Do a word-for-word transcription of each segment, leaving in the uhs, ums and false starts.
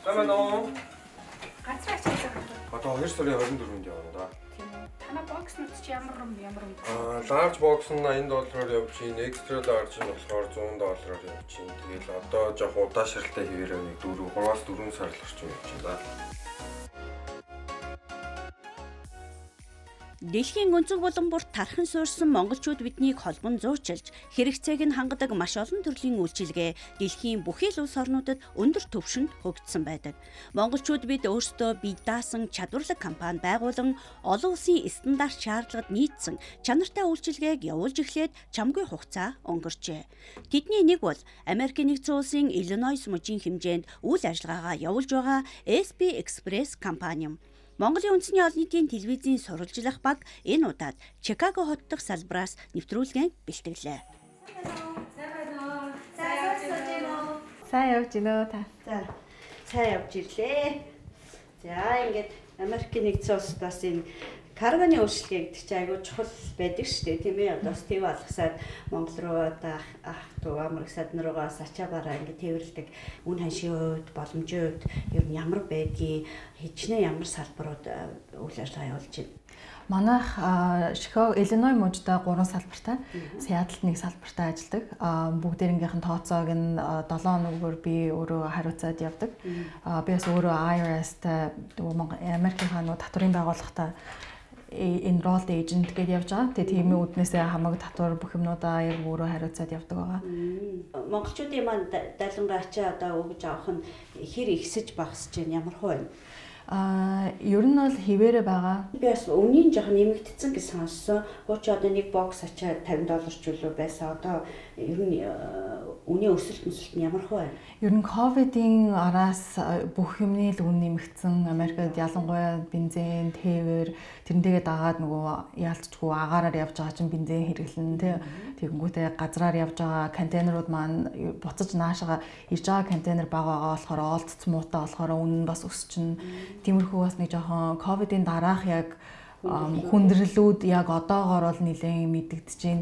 Сайн уу? Газраа чийсээ. Одоо хоёр сарын хорин дөрөвөнд явна да. Тийм үү. Танай бокснууд чи ямар юм ямар юм? Аа, large box нь eighty доллараар явж чинь, extra large нь болохоор one hundred доллараар явж чинь. Тэгэл одоо жоох удаашралтай хэвээрээ нэг four-аас four сар л орчим явж чинь да. Дэлхийн өнцөг булан бүрт тархан суурсан монголчууд биднийг холбон зуучилж, хэрэгцээг нь хангадаг маш олон төрлийн үйлчилгээ дэлхийн бүхий л улс орнуудад өндөр түвшинд хөгжсөн байдаг. Монголчууд бид өөрсдөө бие даасан чадварлаг компани байгуулан олон улсын стандарт шаардлагад нийцсэн чанартай үйлчилгээг явуулж эхлээд чамгүй хугацаа өнгөрчээ. Тэдний нэг бол Америкийн нэгдсэн улсын Illinois мужийн хэмжээнд үйл ажиллагаагаа явуулж байгаа эс би Express компани юм. Монголын үндэсний олон нийтийн телевизийн сурвалжлах баг энэ удаад Чикаго хот дахь салбараас нэвтрүүлгийн бэлтгэлээ. Сайн явж гинөө та. За, сайн явж ирлээ. За, ингээд Америкийн нэгдсэн улсаас энэ каргоны үйлчлэгээ гэдэг чинь айгүй чухал байдаг шүү дээ, тийм ээ. Одоо Стив алгасаад Монгол руу одоо ах дүү амар их саднаруугаас ачаабаараа ингээд тэрвэрлдэг үн ханшийн хувьд, боломжийн хувьд ер нь ямар байдгийг хичнээн ямар салбарууд үйл ажиллагаа явуулж байна. Манайх Chicago Illinois мужид гурван салбартай, Seattle-д нэг салбартай ажилладаг. Бүгдээрнгийнх нь тооцоог нь seven хоногоор би өөрөө хариуцаад явдаг. Би бас өөрөө I R S-тай Америкийн хаанууд татврын байгууллагатай enrolled agent гэж явж байгаа. Тэгээ тиймээ үднээсээ хамаг татвар бүх юмнуудаа яг өөрөө хариуцаад явдаг байгаа. Монголчуудын маань дайлангаа ачаа одоо өгж авах нь хэр ихсэж багасж байна, ямар хувь вэ? Аа, ер нь бол хിവэрэ байгаа. Би бас үнийн жоох нэмэгдсэн гэж сонссон. Хууч одоо нэг бокс ачаа fifty долларч үлээ байсан. Одоо ер нь үнийн өсөлт өсөлт нь ямар хувь вэ? Ер нь ковидын араас бүх юмны л үн нэмэгдсэн. Америкт ялангуяа бензин, тээвэр тэрнтэйгээ дагаад нөгөө яалтчгүй агаараар явж байгаа чинь бензин хэрэглэн тий. Тэгэнгүүтээ газраар явж байгаа контейнерууд маань буцаж наашаага ирж байгаа контейнер бага байгаа болохоор олдц муутай болохоор үн нь бас өсчихнэ. Тиймэрхүү бас нэг жоохон ковидын дараах яг хүндрэлүүд яг одоогоор бол нэлээд мэдэгдэж байна.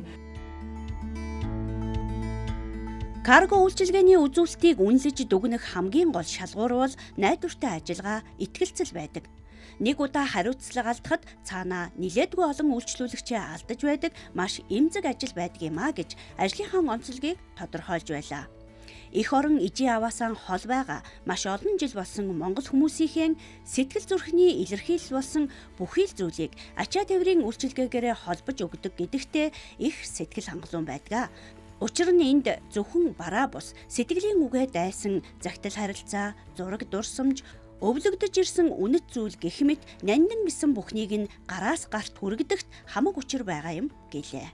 Карго үйлчилгээний үзүүлэлтийг үнэлж дүгнэх хамгийн гол шалгуур бол найдвартай ажиллагаа, итгэлцэл байдаг. Нэг удаа хариуцлага алдахад цаанаа нилээдгүй олон үйлчлүүлэгчээ алдаж байдаг маш эмзэг ажил байдаг юм а гэж ажлынхаа онцлогийг тодорхойлж байлаа. Эх орон ижийн аваасан хол байгаа маш олон жил болсон монгол хүмүүсийн сэтгэл зүрхний илэрхийлэл болсон бүхий л зүйлийг ачаа тээврийн үйлчилгээгээрээ холбож өгдөг гэдэгтээ их сэтгэл хангалуун байдаг. Учир нь энд зөвхөн бараа бус сэтгэлийн үгээ дайсан загтал харилцаа, зураг дурсамж, өвлөгдөж ирсэн үнэт зүйл гэх мэт нандин гэсэн бүхнийг нь гараас гарт хүргэдэгт хамаг учир байгаа юм гэлээ.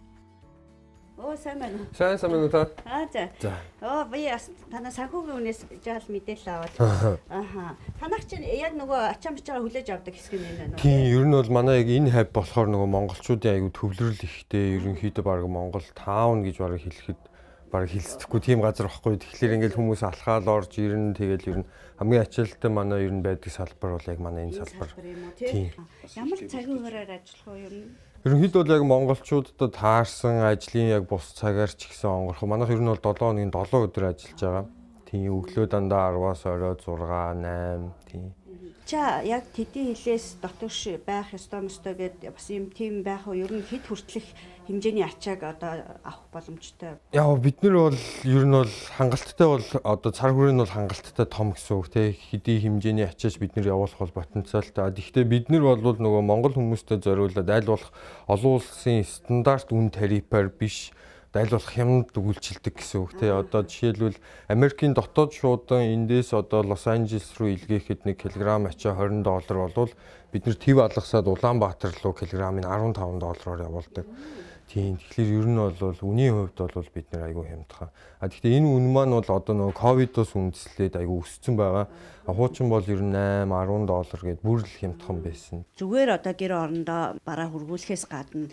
Оо сайн байна уу? Сайн сайн байна уу та? Аа за. Оо би бас танаа санхүүгийн үнээс жаал мэдээлэл аваад. Ааха. Танах чинь яг нөгөө ачаам бичаагаа хүлээж авдаг хэсэг нь байна уу? Тийм, ер нь бол манай яг энэ хавь болохоор нөгөө монголчуудын аягүй төвлөрөл ихтэй, ерөнхийдөө баг Монгол таун гэж бараг хэлэхэд бараг хэлцэхгүй тийм газар واخгүй. Тэгэхээр ингээл хүмүүс алхаал орж ирнэ, тэгэл ер нь хамгийн ачаалттай манай ер нь байдаг салбар бол яг манай энэ салбар. Тийм. Ямар цагийн үеэр ажиллах вэ ер нь? Ерөнхийдөө бол яг монголчуудад таарсан ажлын яг бус цагаар ч ихсэн онгорох. Манайх ер нь бол seven хоногийн seven өдөр ажиллаж байгаа. Тийм, өглөө дандаа ten-аас оройд six, eight тийм. За яг тэдний хилээс дотоош байх ёстой мөстой гэдэг бас юм тийм байх уу? Ер нь хэд хүртэлх хэмжээний ачааг одоо авах боломжтой? Яг бид нар бол ер нь бол хангалттай бол одоо цар хүрээ нь бол хангалттай том гэсэн үг тий. Хэдий хэмжээний ачаач бид нар явуулах бол потенциалтай. Гэхдээ бид нар бол нөгөө монгол хүмүүстэй зориулаад аль болох олон улсын стандарт үн тарифаар биш дайлуулах хямд үйлчилдэг гэсэн үг тий. Одоо жишээлбэл Америкийн дотоод шуудан эндээс одоо Лос Анжелес руу илгээхэд нэг килограмм ачаа twenty доллар болвол бид нар Тэв алгасаад Улаанбаатар руу килограммыг fifteen доллараар явуулдаг. Тийм. Тэгэхээр ер нь бол үнийн хувьд бол бид нар айгүй хямдхан. А тэгэхээр энэ үн маань бол одоо нөгөө ковидоос үндэслээд айгүй өссөн байгаа. Хуучин бол ер нь eight, ten доллар гээд бүр л хямдхан байсан. Зүгээр одоо гэр орондоо бараа хургуулахээс гадна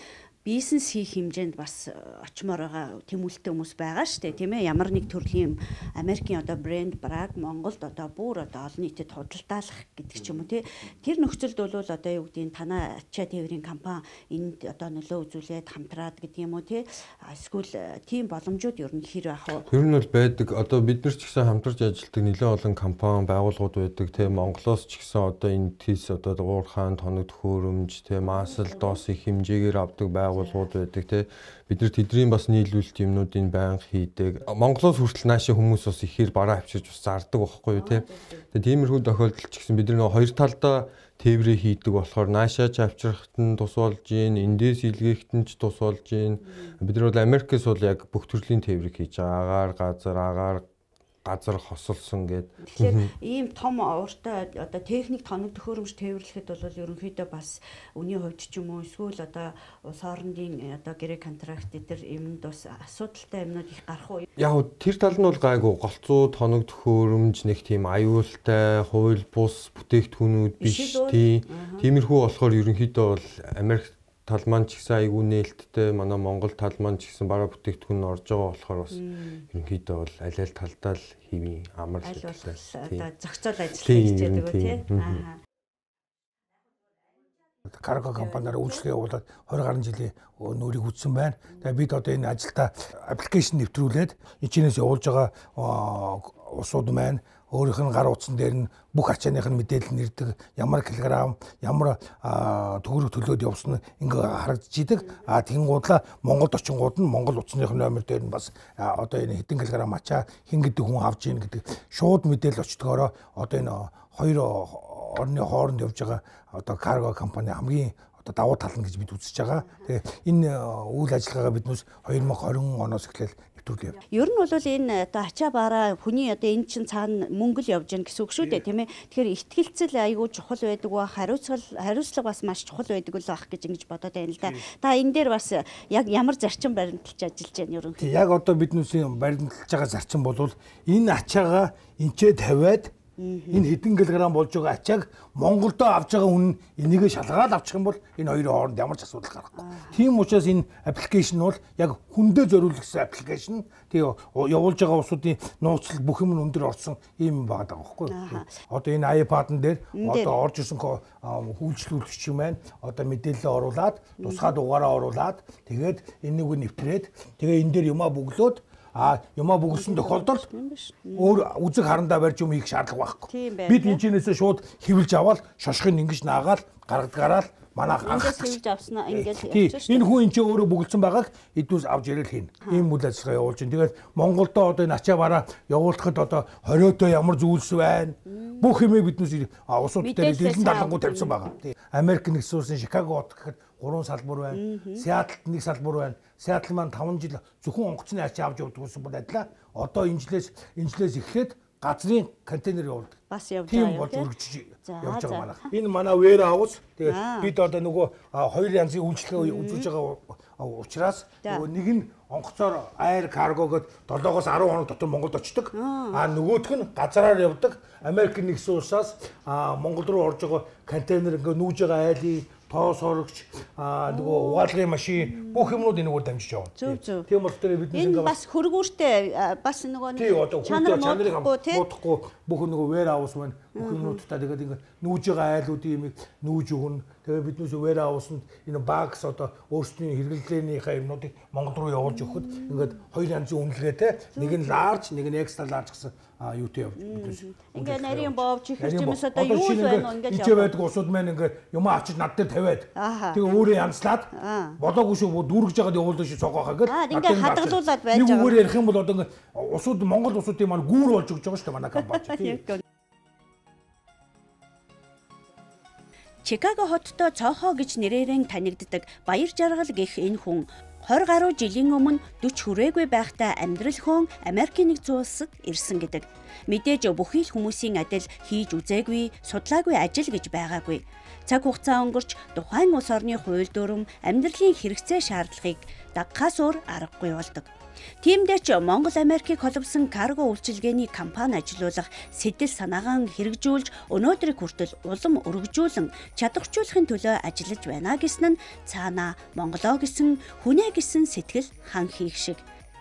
бизнес хийх хэмжээнд бас очимоор байгаа тэмүүлэлтэй хүмүүс байгаа шүү дээ, тийм ээ. Ямар нэг төрлийн Америкийн одоо брэнд браг Монголд одоо бүр одоо олон нийтэд худалдаалах гэдэг ч юм уу, тий. Тэр нөхцөлд бол одоо юу гэдэг нь танаа ачаа тээврийн компани энд одоо нөлөө үзүүлээд хамтраад гэдэг юм уу, тий. Эсвэл тийм боломжууд ер нь хэр байх вэ? Ер нь бол байдаг. Одоо бид нар ч гэсэн хамтарч ажилладаг нэлээд олон компани байгууллагууд байдаг, тий. Монголоос ч гэсэн одоо энэ тийс одоо уурхаан тоног төхөөрөмж, тий. Масал доос их хэмжээгээр авдаг байгууллагууд байдаг, тий. Бид нар тэдний бас нийлүүлэлт юмнуудыг байнга хийдэг. Монголоос хүртэл наашаа хүмүүс бас ихээр бараа авчирч бас зардаг байхгүй юу, тий. Тэгээ тиймэрхүү тохиолдолд ч гэсэн бид нар хоёр талдаа тээврээ хийдэг болохоор наашаа ч авчрахт нь тус болж гин, эндээс илгээхт нь ч тус болж гин. Бид нар бол Америкээс бол яг бүх төрлийн тээврийг хийж байгаа. Агаар газар, агаар газар хосолсон гэд. Тэгэхээр ийм том ууртай одоо техник тоног төхөөрөмж тээвэрлэхэд бол ерөнхийдөө бас үний хувьд ч юм уу эсвэл одоо улс орнын одоо гэрээ контракт дээр юмд бас асуудалтай юмнууд их гарах уу? Яг тэр тал нь бол гайгүй голцоо тоног төхөөрөмж нэг тийм аюултай, хууль бус бүтээгдэхүүнүүд биш тийм. Тиймэрхүү болохоор ерөнхийдөө бол Америк тал маань ч гэсэн айгүй нээлттэй, манай Монгол тал маань ч гэсэн бараа бүтээгдэхүүн орж байгаа болохоор бас ерөнхийдөө бол аль аль талдаа л хийвийн амар л одоо зохицол ажил хийж байдаг үү тий. Карго компаниар үйлчлэгээ явуулаад тwenty гаруй жилийн нүүрийг үтсэн байна. Тэгээ бид одоо энэ ажилдаа аппликейшн нэвтрүүлээд эцнээс явуулж байгаа усууд маань өөрийнх нь гар утсан дээр нь бүх ачааных нь мэдээлэл нэрдэг, ямар килограмм, ямар төгрөг төлөөд явсан ингээ харагдчихийдэг. А тэгэнгуудлаа Монголд очингууд нь Монгол утасных номер дээр нь бас одоо энэ хэдэн килограмм ачаа хэн гэдэг хүн авч ийн гэдэг шууд мэдээлэл очтгоороо одоо энэ хоёр орны хооронд явж байгаа одоо карго компани хамгийн одоо давуу тал нь гэж бид үзэж байгаа. Тэгээ энэ үйл ажиллагаагаа биднээс twenty twenty оноос эхлээл нэвтрүүлээ. Ер нь бол энэ одоо ачаа баараа хүний одоо энэ чин цаана мөнгө л явж гэн гэсэн үг шүү дээ, тийм ээ. Тэгэхээр ихтгэлцэл айгүй чухал байдаг ба хариуцлага хариуцлага бас маш чухал байдаг л байх гэж ингэж бодоод байна л да. Та энэ дээр бас яг ямар зарчим баримталж ажиллаж байна ер нь? Яг одоо биднээс баримталж байгаа зарчим бол энэ ачаагаа энчээ тавиад энэ хэдэн килограмм болж байгаа ачааг Монголдо авч байгаа хүн энийгээ шалгаад авчих юм бол энэ хоёрын хооронд ямар ч асуудал гарахгүй. Тийм учраас энэ аппликейшн бол яг хүндээ зориулсан аппликейшн. Тэгээ явуулж байгаа усуудын нууцлал бүх юм өндөр орсон ийм байгаа даа байхгүй. Одоо энэ iPad-н дээр одоо орж ирсэн үйлчлүүлэгч юм байна. Одоо мэдээлэл оруулаад, тусгай дугаараа оруулаад тэгээд энийг нэвтрээд тэгээ энэ дээр юмаа бөглөөд а юмаа бүгсэн тохиолдолд өөр үзэг харандаа барьж юм хийх шаардлага байхгүй. Бид энэчнээсээ шууд хэвлж аваад шошхыг ингэж наагаад гаргадгаараа манайх анхаарч хэвлж авснаа ингэж явчих. Энэ хүн энэ ч өөрөө бүгэлсэн байгааг эдүүс авч ирэл хийн. Ийм үйл ажиллагаа явуулж байна. Тэгээд Монголдо одоо энэ ачаа бараа явуулахад одоо хориотой ямар зүйлс байна. Бүх юмыг биднээс усууд дээр дэлгэн далангуу тавьсан байгаа. Америк нэгдсэн улсын Чикаго хот гэхэд гурван салбар байна. Сиэтлд нэг салбар байна. Сиэтл маань five жил зөвхөн онгоцны ачаа авч явдаг болсон бол адилаа. Одоо энэ жилээс энэ жилээс эхлээд газрын контейнер явуулдаг. Бас явж байгаа юм бол үргэлж явж байгаа манай. Энэ манай вэр хаус. Тэгээд бид одоо нөгөө хоёр янзын үйлчлэгээ үзүүлж байгаа учраас нэг нь онгоцоор аир каргогод seven-оос ten хоног дотор Монголд очдог. А нөгөөх нь газраар явдаг. Америк нэгдсэн улсаас Монгол руу орж байгаа контейнер ингээ нүүж байгаа айлын тоос орогч нөгөө угаалгын машин бүх юмнууд энэгээр дамжиж явна. Тийм бол тэр бид нэг бас хөргүүртэй бас нөгөө чанар муудахгүй бүх нөгөө вэр хаус байна. Бүх юмнуудтай тэгээд ингээ нүүж байгаа айлуудын юмыг нүүж өгнө. Тэгээд биднээс вэр хаусанд энэ багс одоо өөрсдийн хэрэглээнийхээ юмнуудыг Монгол руу явуулж өгөхөд ингээд хоёр янзын үнэлгээтэй нэг нь large, нэг нь extra large гэсэн юутэй явж биднээс. Ингээ нарийн боовч ихэрч юмс одоо юу л байна ингээд явж байдаг усууд маань ингээ юм ачиж над дээр тавиад тэгээ өөрөө янзлаад болоогүй шүү дүүргэж байгаад явуулдаг шүү цогоохаа гэж. Ингээ хадгалуулаад байж байгаа. Нэг үгээр ярих юм бол одоо ингээ усууд Монгол усуудын маань гүүр болж өгч байгаа шүү дээ манай компани. Чикаго хоттой цоохоо гэж нэрээрэн танигддаг Баяр Жаргал гэх энэ хүн twenty гаруй жилийн өмнө forty хүрээгүй байхдаа амьдрал хөөн Америкийн нэгдсэн улсад ирсэн гэдэг. Мэдээж бүхий л хүмүүсийн адил хийж үзээгүй, судлаагүй ажил гэж байгаагүй. Цаг хугацаа өнгөрч тухайн улс орны хууль дүрм, амьдралын хэрэгцээ шаардлагыг дагахаас өөр аргагүй болдог. Тиймдээ ч Монгол Америкийг холбосон карго үйлчилгээний компани ажилуулах сэтэл санаагаа хэрэгжүүлж өнөөдрийг хүртэл улам өргөжүүлэн чадваржуулахын төлөө ажиллаж байна гэсэн нь цаана Монголоо гэсэн хүнээ гэсэн сэтгэл хан хийх шиг.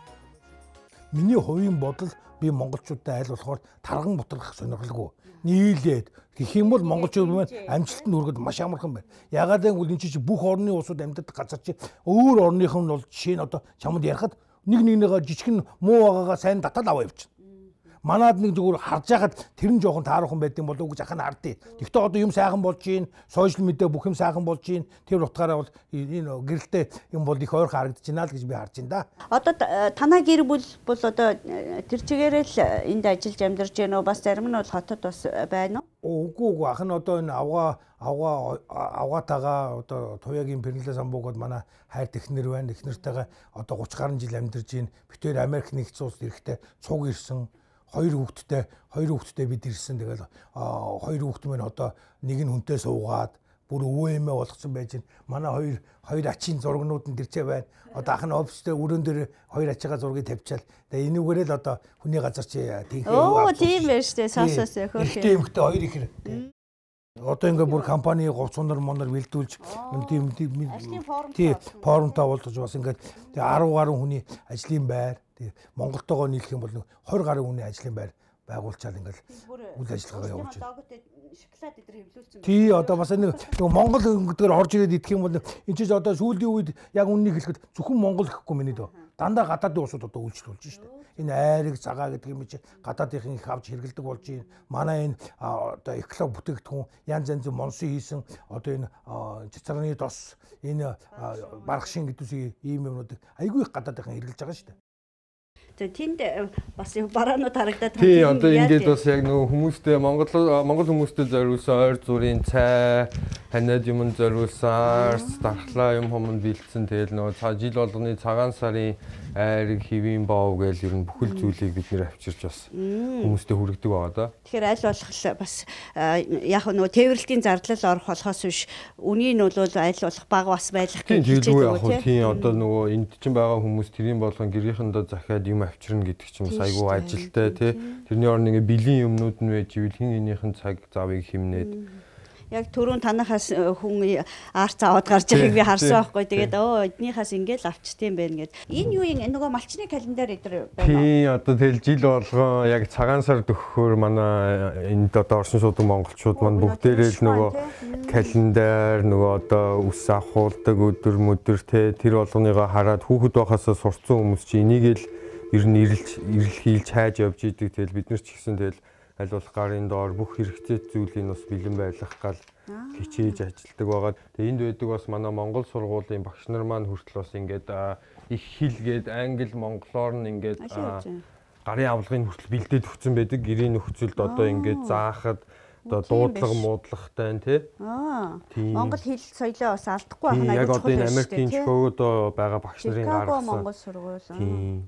Миний хувийн бодол би монголчуудад айл болохоор тарган бутрах сонирхолгүй. Нийлээд гэх юм бол монголчууд маань амжилтанд хүргээд маш амархан байна. Ягаад гэвэл энэ чинь бүх орны улсууд амьдардаг газар чи өөр орных нь бол жишээ нь одоо чамд ярихад нэг нэгнийгээ жижигэн муу байгаагаа сайн татаад аваа явчихна. Манад нэг зүгээр харж байхад тэр нь жоохон тааруухан байд юм болов уу гэж ахын хардыг. Гэхдээ одоо юм сайхан болж гин, сошиал медиа бүх юм сайхан болж гин. Тэр утгаараа бол энэ гэрэлтэй юм бол их ойрхон харагдаж байна л гэж би харж байна да. Одоо танаа гэр бүл бол одоо тэр чигээрээ л энд ажиллаж амьдарч байна уу? Бас зарим нь бол хотод бас байна уу? Үгүй үгүй ахын одоо энэ авгаа авгаа авгаатаага одоо туяагийн Перлэ самбуугод манай хайр технэр байна. Технэртэйгээ одоо гуч гаруй жил амьдарч гин. Битээр Америк нэгдсэн улсад ирэхдээ цуг ирсэн. Хоёр хүүхэдтэй хоёр хүүхэдтэй бид ирсэн. Тэгэл хоёр хүүхэд минь одоо нэг нь хүнтэй суугаад бүр өвөө эмээ болгоцсон байж байна. Манай хоёр хоёр ачийн зургнууд нь дэрчээ байна. Одоо ах нь офистэй өрөөн дээр хоёр ачаага зургийг тавьчаал. Тэгээ энүүгээрээ л одоо хүний газар чи тийх Оо тийм байж тээ сонсоос хөөх. Тийм эмэгтэй хоёр ихэр. Одоо ингээ бүр компани говцонор монор бэлдүүлж тийм тийм форумтаа болдож бас ингээ арав гаруй хүний ажлын байр Монголтойгоо нийлэх юм бол двадцать гаруй хүний ажлын байр байгуулчаал ингээл үйл ажиллагаа явуулж байна. Шоколад эдэр хөвлүүлсэн. Тий одоо бас нэг Монгол гэдгээр орж ирээд идэх юм бол энэ чинь одоо сүүлийн үед яг үннийг хэлэхэд зөвхөн Монгол гэхгүй миний дөө. Дандаа гадаадын улсууд одоо үйлчлүүлж байна шүү дээ. Энэ айрыг цагаа гэдэг юм чи гадаадынхын их авч хэрэгэлдэг болж байна. Манай энэ одоо эколог бүтээгдэхүүн янз янзын монсын хийсэн одоо энэ цэцэрний дос энэ баргашин гэдүүсийн ийм юмнуудыг айгүй их гадаадынхан хэрэгэлж байгаа шүү дээ. Тэгээ тэнд бас бараанууд харагдаад тий одоо ингээд бас яг нөгөө хүмүүстэй Монгол Монгол хүмүүстэй зориулсан ойр зүрийн цай ханиад юм зориулсан дархлаа юм хүмүүс бэлдсэн. Тэгэл нөгөө цаа жил болгоны цагаан сарын айрыг хэвийн боов гэж ер нь бүхэл зүйлийг бид нэр авчирч бас хүмүүстэй хүргэдэг байгаа да. Тэгэхээр аль болох бас яг нөгөө тээвэрлтийн зардлал орох болохоос биш үнийг нь бол аль болох бага бас байлгах гэж хэлж байгаа тийм одоо нөгөө энд чинь байгаа хүмүүс тэрийн болгон гэрийнхэндээ захиад юм авчирна гэдэг чинь бас айгүй ажилтай тий. Тэрний орн ингээ бэлгийн юмнууд нь байж ивэл хин энийхэн цаг завыг хэмнээд яг түрүүн танахаас хүн арц аваад гарч байгааг би харсан байхгүй. Тэгээд өө эднийхээс ингээл авчтiin байна гэд. Энэ юу юм нөгөө малчны календар эдэр байна. Тий одоо тэгэл жил болгоо яг цагаан сар төгөхөөр манай энд одоо орсон суудаг монголчууд маань бүгдээрээ л нөгөө календар нөгөө одоо үс авахулдаг өдөр мөдөр те тэр болгоныгоо хараад хүүхэд байхасаа сурцсан хүмүүс чи энийг л ер нь ирэлж ирэл хийлж хайж явж идэг. Тэгэл бид нар ч гэсэн тэгэл аль болох гарын доор бүх хэрэгтэй зүйлийг бас бэлэн байлгах гал хичээж ажилладаг байгаа. Тэгээ энд байдаг бас манай Монгол сургуулийн багш нар маань хүртэл бас ингээд их хэлгээд англи монголоор нь ингээд гарын авлагын хүртэл бэлдээд өгсөн байдаг. Гэрийн нөхцөлд одоо ингээд заахад одоо дуудлага муудлагтай тий. Аа. Монгол хэл соёлоо бас алдахгүй байх нь яг одоо энэ Америкийн Чикагод байгаа багш нарын гаргасан Монгол сургууль.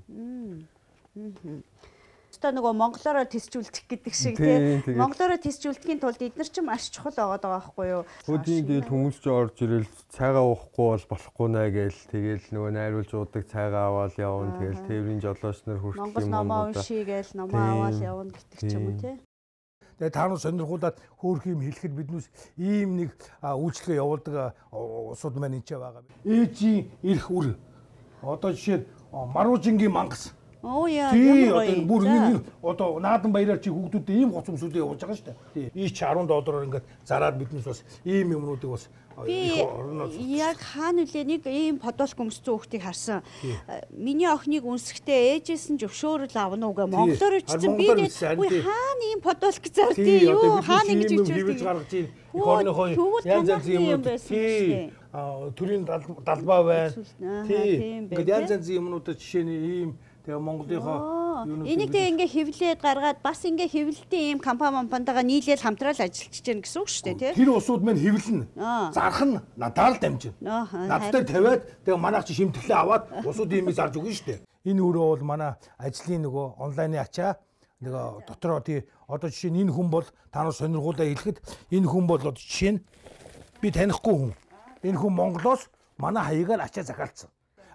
Мм. Та нөгөө монголоор тестжүүлчих гэдэг шиг тий. Монголоор тестжүүлдэхийн тулд эдгээр чинь маш чухал байгаад байгаа байхгүй юу? Өдний тэгэл хүмүүс ч орж ирэл цайгаа уухгүй бол болохгүй наа гээл тэгэл нөгөө найруулж уудаг цайгаа аваад явна. Тэгэл тээврийн жолооч нар хүртэл юм Монгол номоо уншигээл номоо аваад явна гэдэг ч юм уу тий. Тэгээ та нар сонирхуулаад хөөх юм хэлэхэд биднээс ийм нэг үйлчлэгээ явуулдаг улсууд маань энэ ч байгаа. Ээжийн эрх үр. Одоо жишээ Маружингийн мангас. Оо яа ямар гоё. Бүр нэг одоо наадан баяраар чи хүүхдүүдэд ийм гоц өмсүүдээ явуулж байгаа шүү дээ. Тий. Ий чи десять доллараар ингээд зараад биднээс бас ийм юмнуудыг бас яг хаана үлээ нэг ийм подолк өмссөн хүүхдийг харсан. Миний охиныг үнсэхдээ ээжээс нь зөвшөөрөл авна уу гэ монголоор ичсэн би үгүй хаана ийм подолк зардий юу хаана ингэж ичүүлдэг гаргаж ийн их орныхоо янз янзын юм байсан. Аа төрийн далбаа байна. Тий. Ингээд янз янзын юмнуудад жишээний ийм тэгээ Монголынхоо энийг тэгээ ингээ хэвлээд гаргаад бас ингээ хэвлэлтийн ийм компани компанитайгаа нийлээд хамтраал ажиллаж чинь гэсэн үг шүү дээ тий. Тэр усууд мань хэвлэнэ. Зарах нь надад л дамжина. Надтай тавиад тэгээ манайх чи шимтгэлээ аваад усууд ийм зарж өгнө шүү дээ. Энэ өөрөө бол манай ажлын нөгөө онлайны ачаа нөгөө дотроо тий одоо жишээ нь энэ хүн бол та нар сонирхуулаа хэлэхэд энэ хүн бол одоо жишээ нь би танихгүй хүн. Энэ хүн Монголоос манай хаягаар ачаа захиалцсан.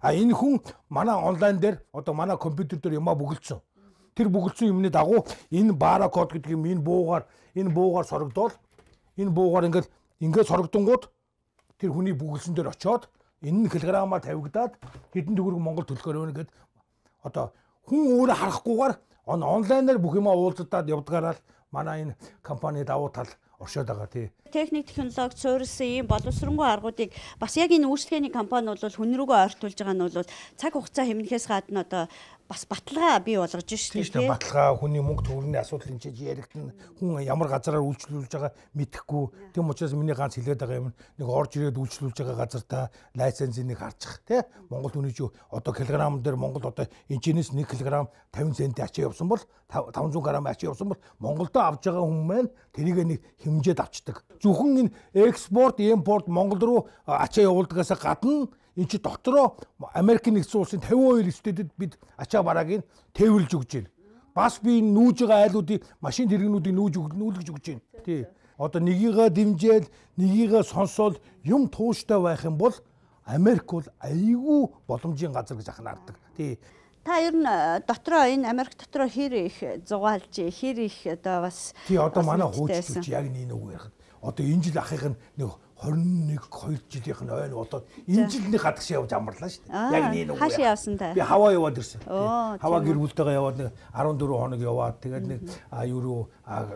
А энэ хүн манай онлайн дээр одоо манай компьютер дээр юмаа бүгэлдсэн. Тэр бүгэлдсэн юмны дагуу энэ баркод гэдэг юм энэ буугаар энэ буугаар сорогдоод энэ буугаар ингээд ингээд сорогдонгууд тэр хүний бүгэлсэн дээр очиод энэ нь килограммаар тавигдаад хэдэн төгрөг Монгол төлөхөр байна гэд одоо хүн өөрөө харахгүйгээр онлайнаар бүх юмаа уулзаад явдгаараа манай энэ компани давуу тал оршоод байгаа тий. Техник технологи суурилсан ийм боловсронгуй аргуудыг бас яг энэ үйлчлэгээний компани бол хүн рүүгээ ойртуулж байгаа нь бол цаг хугацаа хэмнэхээс гадна одоо бас баталгаа бий болгож шүү дээ. Тийм баталгаа хүний мөнгө төгрөгийн асуудал энэ чинь яригдана. Хүн ямар газараар үйлчлүүлж байгаа мэдэхгүй. Тийм учраас миний ганц хэлээд байгаа юм нэг орж ирээд үйлчлүүлж байгаа газартаа лайсенсийг нэг харчих тий. Монгол хүний чинь одоо килограмм дээр Монгол одоо энэчнээс нэг килограмм тавин цент ачаа явсан бол таван зуун грамм ачаа явсан бол Монголдо авж байгаа хүн маань тэрийг нэг хэмжээд авчдаг. Зөвхөн энэ экспорт, импорт Монгол руу ачаа явуулдагаас гадна энэ чи дотроо Америкийн нэгдсэн улсын тавин хоёр стэдэд бид ачаа барааг нь тээвэрлж өгч байна. Бас би нүүж байгаа айлуудыг машин тэрэгнүүдийг нүүж нүүлгэж өгч байна. Тий. Одоо нэгийгээ дэмжээл, нэгийгээ сонсоод юм тууштай байх юм бол Америк бол айгүй боломжийн газар гэж анхаардаг. Тий. Та ер нь дотроо энэ Америк дотроо хэр их зугаалж, хэр их одоо бас тий одоо манай хуучлууч яг нэг үг ярих. Одоо энэ жил ахыг нь нэг тwenty-one two жилийнх нь ойн болоод энэ жил нэг хадагш явж амарлаа шүү дээ. Яг нэг үг. Хаашаа явсан та? Би Хаваа яваад ирсэн. Хаваа гэр бүлтэйгээ яваад нэг fourteen хоног яваад тэгээд нэг юу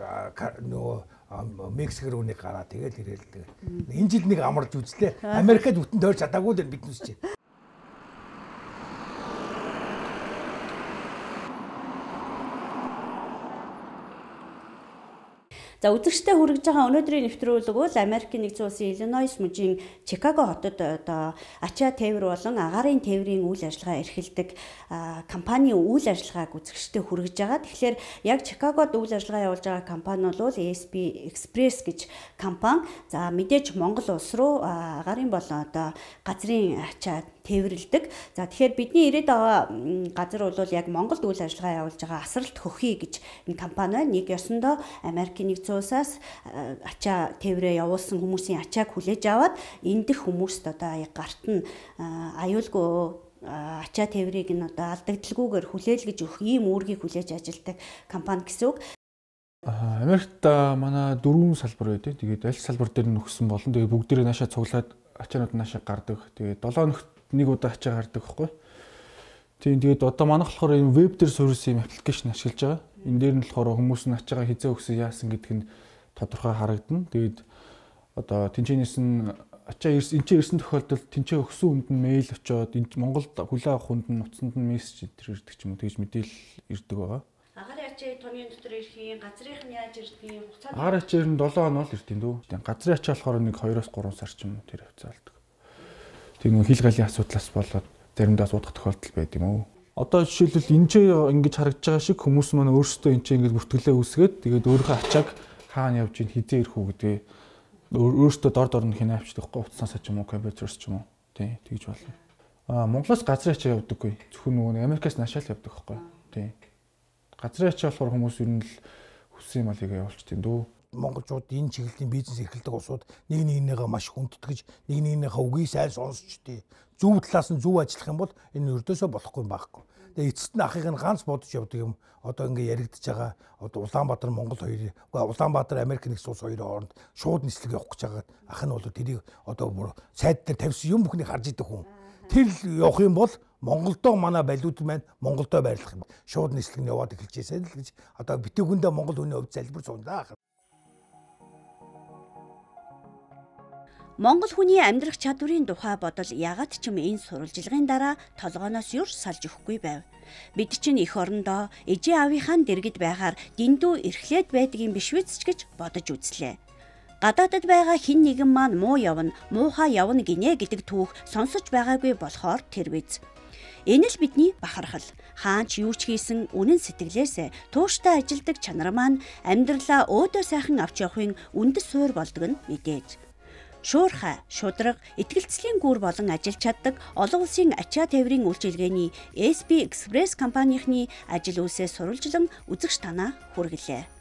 нөгөө Мексик руу нэг гараа тэгээд ирээл тэгээд энэ жил нэг амарч үзлээ. Америкад бүтэн тойрч чадаагүй л бид нүс чинь. За үзэгчтэй хүргэж байгаа өнөөдрийн нэвтрүүлэг бол Америкийн нэгдсэн улсын Иллинойс мужийн Чикаго хотод одоо ачаа тээвэр болон агаарын тээврийн үйл ажиллагаа эрхэлдэг компанийн үйл ажиллагааг үзэгчтэй хүргэж байгаа. Тэгэхээр яг Чикагод үйл ажиллагаа явуулж байгаа компани бол и эс би Express гэж компани. За мэдээж Монгол улс руу агаарын болон одоо газрын ачаа тээвэрлдэг. За тэгэхээр бидний ирээд байгаа газар бол яг Монголд үйл ажиллагаа явуулж байгаа Асралт хөхий гэж энэ компани байна. Нэг ёсондоо Америкийн нэгдсэн улсаас ачаа тээврээ явуулсан хүмүүсийн ачааг хүлээж аваад эндх хүмүүст одоо яг гарт нь аюулгүй ачаа тээврийг нь одоо алдагдalgүйгээр хүлээлгэж өгөх ийм үүргийг хүлээж ажилладаг компани гэсэн үг. Америкт манай дөрвөн салбар байдаг. Тэгээд аль салбар дээр нөхсөн болон тэгээд бүгдээрээ наашаа цуглаад ачаанууд наашаа гардаг. Тэгээд долоо өнөخت нэг удаа ачаа гардаг байхгүй. Тийм тэгээд одоо манайх болохоор энэ веб дээр суурилсан юм аппликейшн ашиглаж байгаа. Энэ дээр нь болохоор хүмүүс нь ачаагаа хизээ өгсөн яасан гэдг нь тодорхой харагдана. Тэгээд одоо тэнцэнээс нь ачаа ирсэн энэ ирсэн тохиолдолд тэнцээ өгсөн хүнд нь мэйл очоод энэ Монголд хүлээ авах хүнд нь нуцсанд нь мессеж ирдэг ч юм уу тэгж мэдээлэл ирдэг байгаа. Агаарын ачаа тооны дотор ирэх юм, газрынх нь яаж ирдэг юм хугацаа. Агаарын ачаа нь seven хоног л ирдэв дөө. Тэгээд газрын ачаа болохоор нэг two-оос three сар ч юм уу тэр хавцаалдаг. Тэг нэг хил галын асуудлаас болоод заримдаа суудах тохиолдол байд юм уу. Одоо жишээлбэл энэ ч ингэж харагдж байгаа шиг хүмүүс маань өөрсдөө энэ ч ингэж бүртгэлээ үүсгээд тэгээд өөрийнхөө ачааг хаана явж ийн хизээ ирэх үү гэдэг өөрсдөө дор дор нь хинэ авчдаг байхгүй утаснаас ч юм уу компьютерс ч юм уу тий тэгж болно. Аа Монголоос газрын ачаа явдаггүй. Зөвхөн нөгөө Америкаас наашаал явдаг байхгүй тий. Газрын ачаа болохоор хүмүүс ер нь л хүссэн юм алийг явуулчихдаг дөө. Монголчууд энэ чиглэлийн бизнес эрхэлдэг улсууд нэг нэгнийгээ маш хүндэтгэж нэг нэгнийхээ үгийг сайн сонсчтой. Зөв талаас нь зөв ажиллах юм бол энэ өрдөөсөө болохгүй юм байхгүй. Тэгээ эцэст нь ахыг нь ганц бодож явдаг юм. Одоо ингээ яригдж байгаа. Одоо Улаанбаатар Монгол хоёрын Улаанбаатар Америк нэгдсэн улс хоёрын хооронд шууд нийслэг явах гэж байгаа. Ах нь бол тэрийг одоо бүр сайд дээр тавьсан юм бүхнийг харж идэг хүн. Тэр явах юм бол Монголдоо манай балиуд маань Монголдоо байрлах юм. Шууд нийслэг нь яваад эхэлжээсэй л гэж одоо битүүгэндээ Монгол хүний хувьд залбир сууна. Монгол хүний амьдрах чадварын тухай бодол ягаад ч юм энэ сурвалжлагын дараа толгооноос юр салж өгөхгүй байв. Бид чинь эх орондоо ээжээ аавынхаа дэргэд байхаар дэндүү эрхлээд байдаг юм биш үз ч гэж бодож үзлээ. Гадаадд байгаа хэн нэгэн маань муу явна, муухай явна гинэ гэдэг түүх сонсож байгаагүй болохоор тэр биз. Энэ л бидний бахархал. Хаан ч юу ч хийсэн үнэн сэтгэлээсээ тууштай ажилдаг чанар маань амьдралаа өөдөө сайхан авч явахын үндэс суурь болдог нь мэдээж. Шуурхай, шудраг, итгэлцлийн гүр болон ажиллаж чаддаг олон улсын ачаа тээврийн үйлчилгээний и эс би Express компанийнхны ажил үйлсээ сурвалжлан үзэгч танаа хүргэлээ.